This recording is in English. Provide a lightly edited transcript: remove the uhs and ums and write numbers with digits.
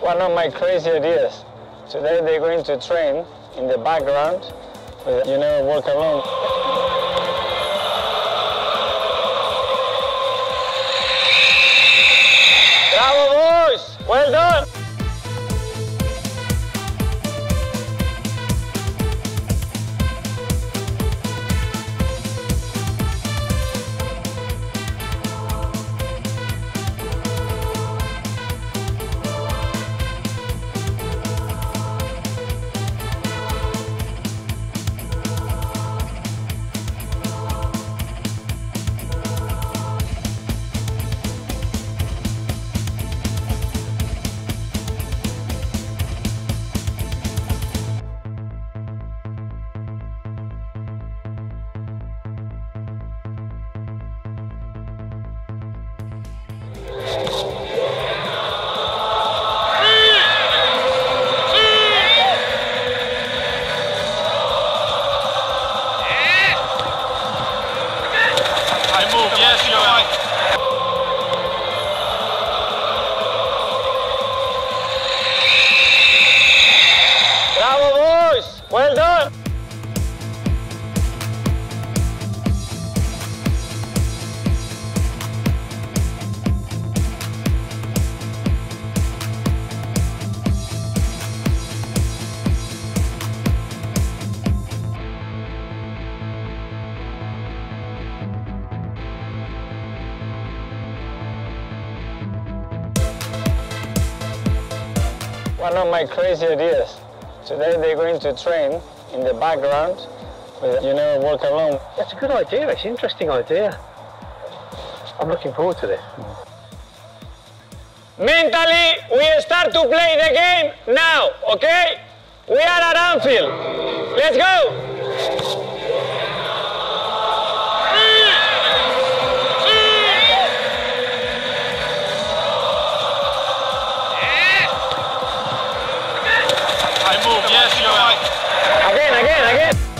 One of my crazy ideas. Today they're going to train in the background with, walk alone. Bravo, boys! Well done! Well done! One of my crazy ideas. Today they're going to train in the background with, walk alone. That's a good idea, it's an interesting idea. I'm looking forward to this. Mentally, we start to play the game now, okay? We are at Anfield. Let's go! Again.